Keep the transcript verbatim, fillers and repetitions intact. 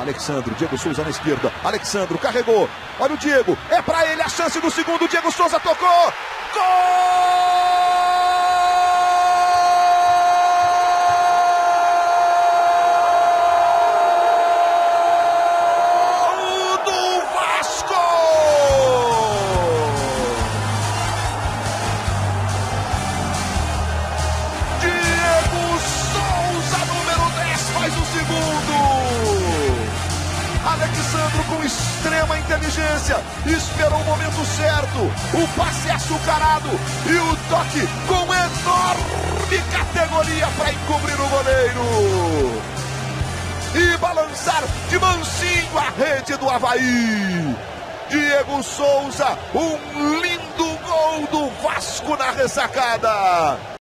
Alexandro, Diego Souza na esquerda. Alexandro carregou. Olha o Diego. É pra ele a chance do segundo. Diego Souza tocou. Gol! Faz o segundo. Alexandro, com extrema inteligência, esperou o momento certo, o passe açucarado e o toque com enorme categoria para encobrir o goleiro e balançar de mansinho a rede do Avaí. Diego Souza, um lindo gol do Vasco na ressacada.